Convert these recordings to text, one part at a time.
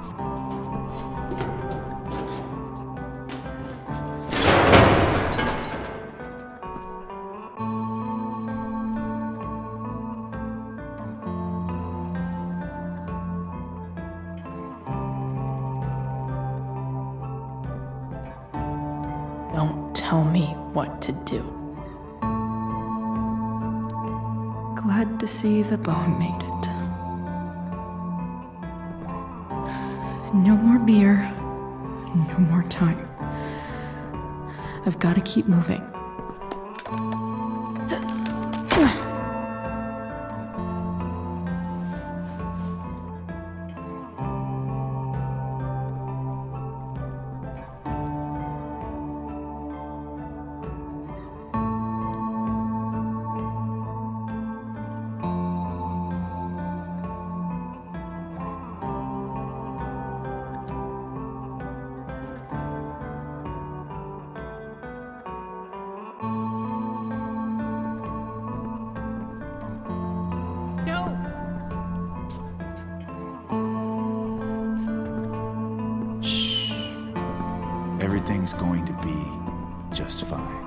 Don't tell me what to do. Glad to see the bone made it. No more beer, no more time. I've got to keep moving. Everything's going to be just fine.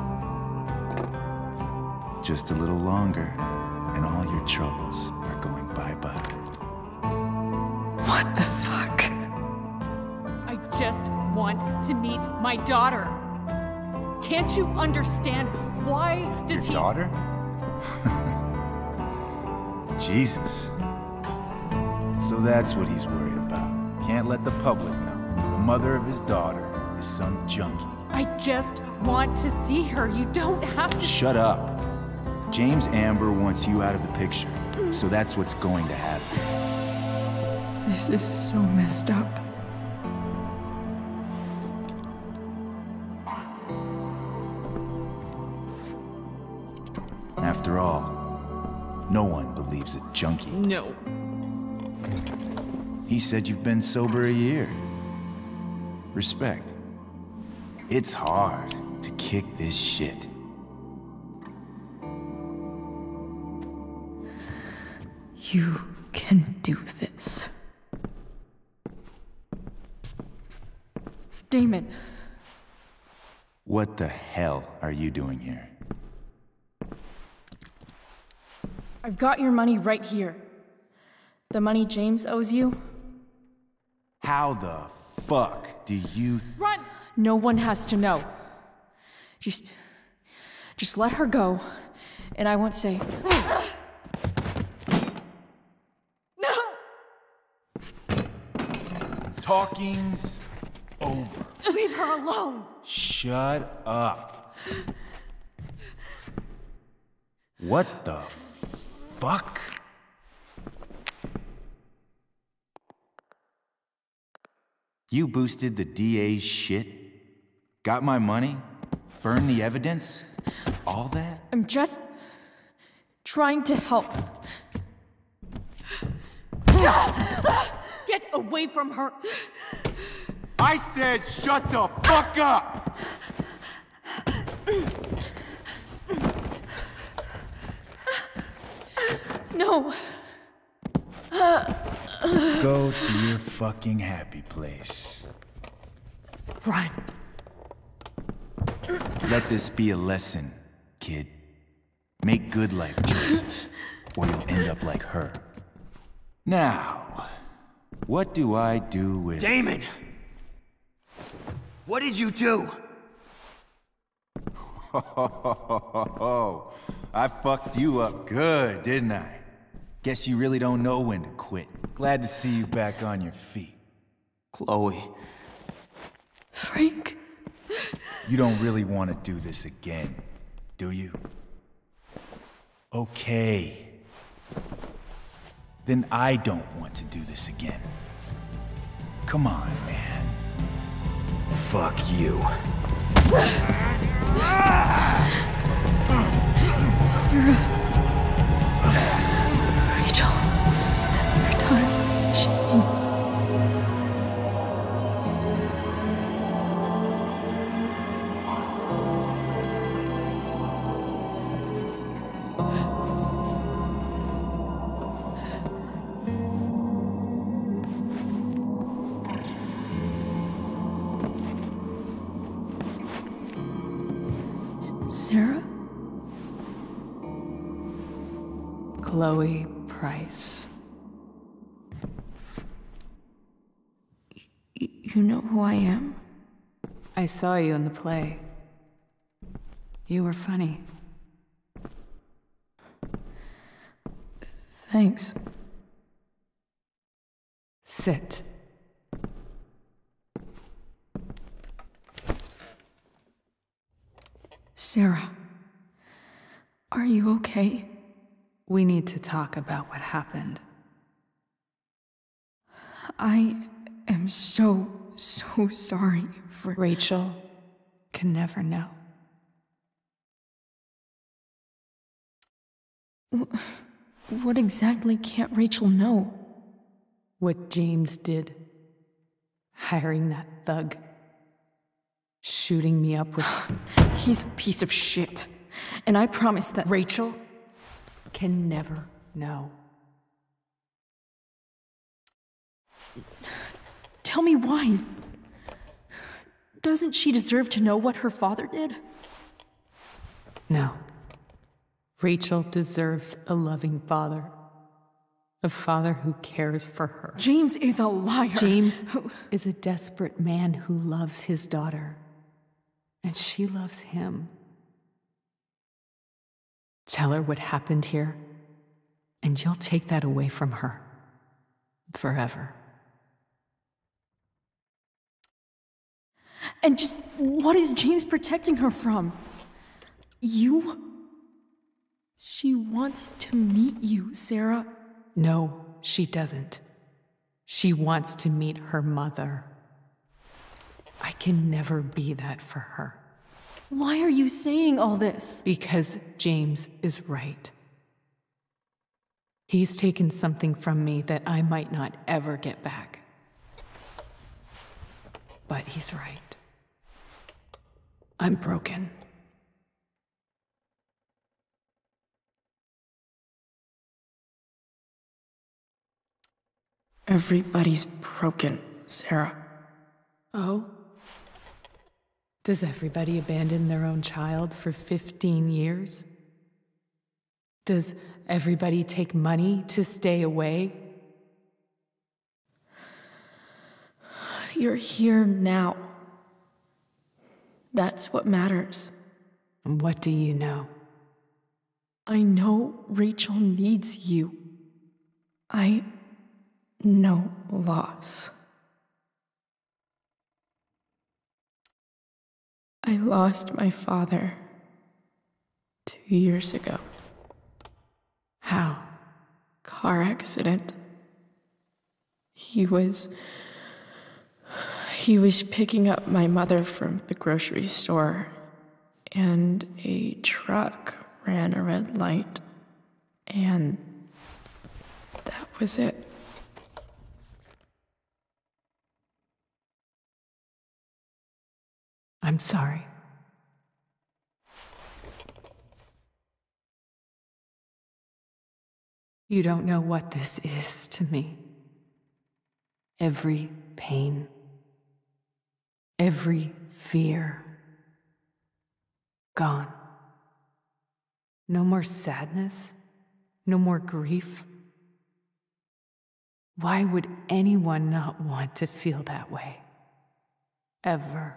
Just a little longer, and all your troubles are going bye-bye. What the fuck? I just want to meet my daughter. Can't you understand? Why does Your daughter? Jesus. So that's what he's worried about. Can't let the public know. The mother of his daughter is some junkie. I just want to see her. You don't have to— Shut up. James Amber wants you out of the picture, so that's what's going to happen. This is so messed up. After all, no one believes a junkie. No. He said you've been sober a year. Respect. It's hard to kick this shit. You can do this. Damon. What the hell are you doing here? I've got your money right here. The money James owes you. How the fuck do you— Run! No one has to know. Just let her go, and I won't say. No! Talking's over. Leave her alone! Shut up. What the fuck? You boosted the DA's shit? Got my money? Burned the evidence? All that? I'm just trying to help. Get away from her! I said shut the fuck up! No. Go to your fucking happy place. Run. Let this be a lesson, kid. Make good life choices, or you'll end up like her. Now, what do I do with— Damon! What did you do? I fucked you up good, didn't I? Guess you really don't know when to quit. Glad to see you back on your feet. Chloe. Frank. You don't really want to do this again, do you? Okay. Then I don't want to do this again. Come on, man. Fuck you. Sarah. Rachel. Your daughter. She... Chloe Price. You know who I am? I saw you in the play. You were funny. Thanks. Sit. Sarah, are you okay? We need to talk about what happened. I am so sorry for... Rachel can never know. What exactly can't Rachel know? What James did. Hiring that thug. Shooting me up with... He's a piece of shit. And I promise that... Rachel can never know. Tell me why. Doesn't she deserve to know what her father did? No. Rachel deserves a loving father. A father who cares for her. James is a liar. James is a desperate man who loves his daughter. And she loves him. Tell her what happened here, and you'll take that away from her. Forever. And just what is James protecting her from? You? She wants to meet you, Sarah. No, she doesn't. She wants to meet her mother. I can never be that for her. Why are you saying all this? Because James is right. He's taken something from me that I might not ever get back. But he's right. I'm broken. Everybody's broken, Sarah. Oh? Does everybody abandon their own child for 15 years? Does everybody take money to stay away? You're here now. That's what matters. And what do you know? I know Rachel needs you. I know loss. I lost my father 2 years ago. How? Car accident. He was picking up my mother from the grocery store, and a truck ran a red light, and that was it. I'm sorry. You don't know what this is to me. Every pain, every fear, gone. No more sadness, no more grief. Why would anyone not want to feel that way? Ever.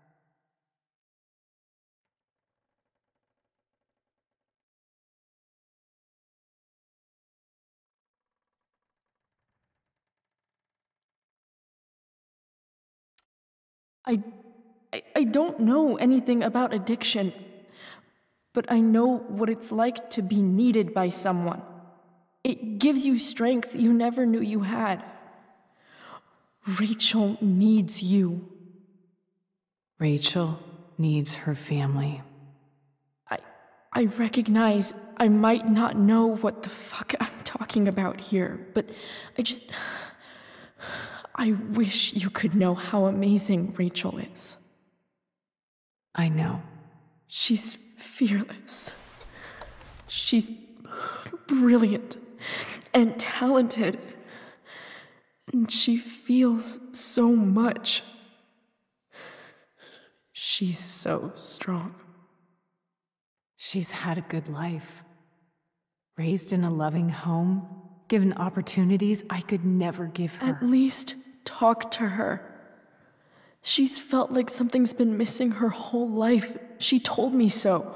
I don't know anything about addiction, but I know what it's like to be needed by someone. It gives you strength you never knew you had. Rachel needs you. Rachel needs her family. I recognize I might not know what the fuck I'm talking about here, but I wish you could know how amazing Rachel is. I know. She's fearless. She's brilliant and talented. And she feels so much. She's so strong. She's had a good life. Raised in a loving home, given opportunities I could never give her. At least talk to her. She's felt like something's been missing her whole life. She told me so.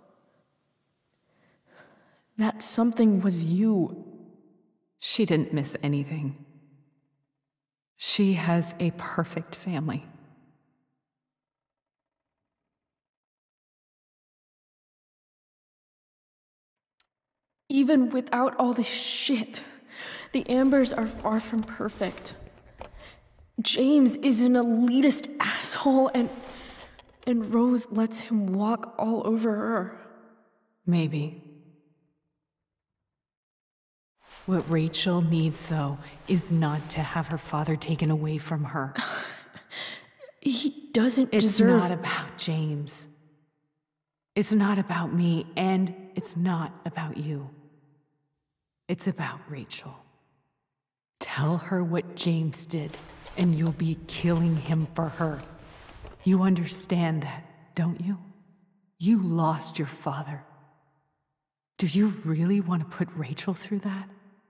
That something was you. She didn't miss anything. She has a perfect family. Even without all this shit, the Ambers are far from perfect. James is an elitist asshole, and Rose lets him walk all over her. Maybe. What Rachel needs, though, is not to have her father taken away from her. He doesn't It's deserve... not about James. It's not about me, and it's not about you. It's about Rachel. Tell her what James did, and you'll be killing him for her. You understand that, don't you? You lost your father. Do you really want to put Rachel through that?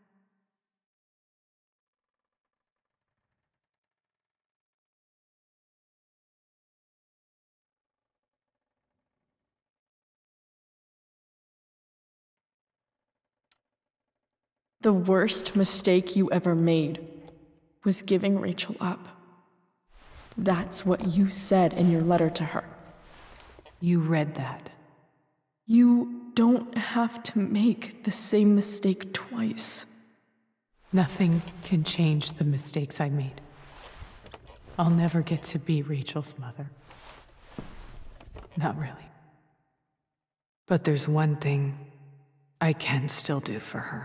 The worst mistake you ever made was giving Rachel up. That's what you said in your letter to her. You read that. You don't have to make the same mistake twice. Nothing can change the mistakes I made. I'll never get to be Rachel's mother. Not really. But there's one thing I can still do for her.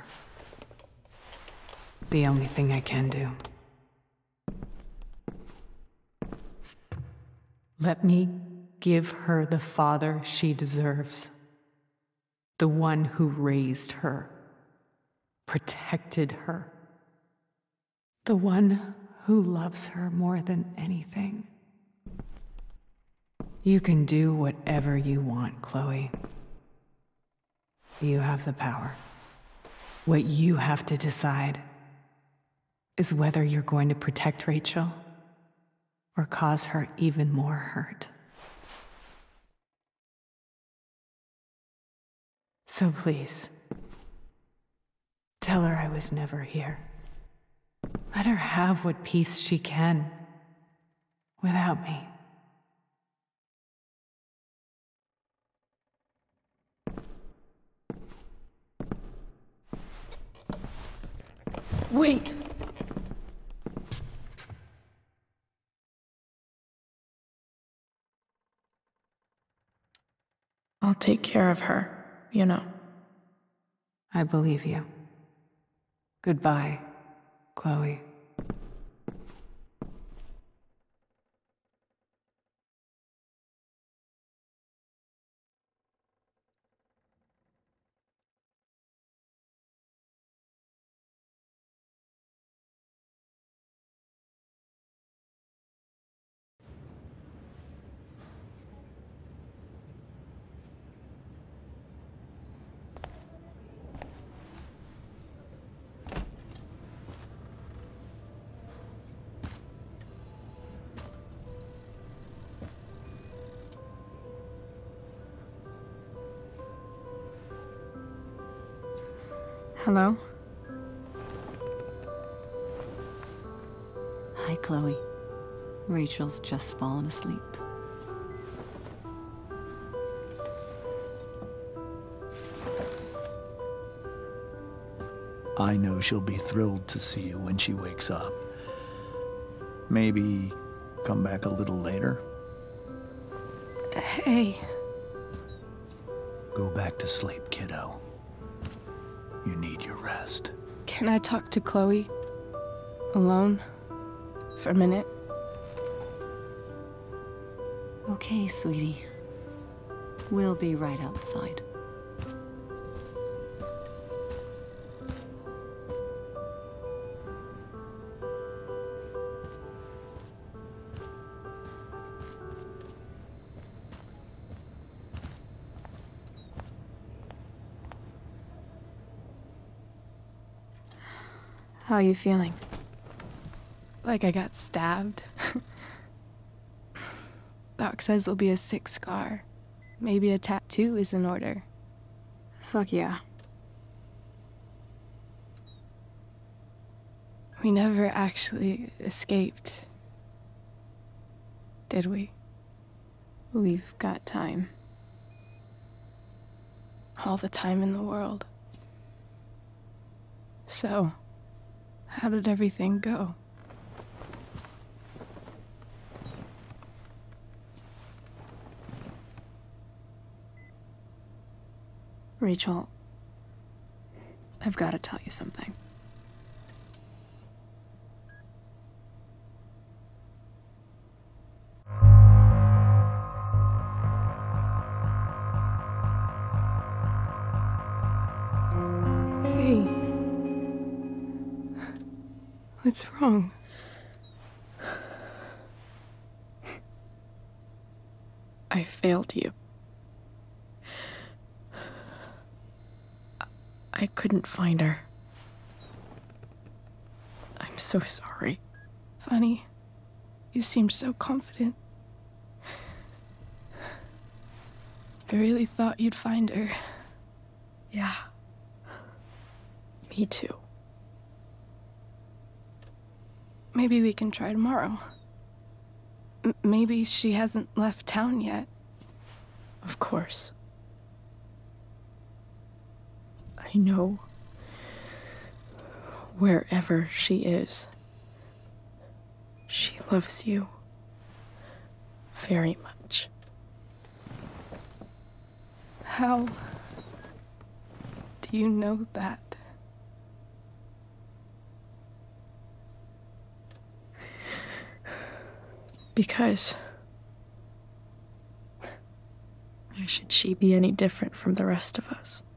The only thing I can do. Let me give her the father she deserves. The one who raised her, protected her. The one who loves her more than anything. You can do whatever you want, Chloe. You have the power. What you have to decide is whether you're going to protect Rachel or cause her even more hurt. So please, tell her I was never here. Let her have what peace she can without me. Wait! I'll take care of her, you know. I believe you. Goodbye, Chloe. Hello? Hi, Chloe. Rachel's just fallen asleep. I know she'll be thrilled to see you when she wakes up. Maybe come back a little later? Hey. Go back to sleep, kiddo. You need your rest. Can I talk to Chloe? Alone? For a minute? Okay, sweetie. We'll be right outside. How are you feeling? Like I got stabbed. Doc says there'll be a sick scar. Maybe a tattoo is in order. Fuck yeah. We never actually escaped, did we? We've got time. All the time in the world. So, how did everything go? Rachel, I've got to tell you something. Hey. What's wrong? I failed you. I couldn't find her. I'm so sorry. Funny. You seemed so confident. I really thought you'd find her. Yeah. Me too. Maybe we can try tomorrow. Maybe she hasn't left town yet. Of course. I know wherever she is, she loves you very much. How do you know that? Because why should she be any different from the rest of us?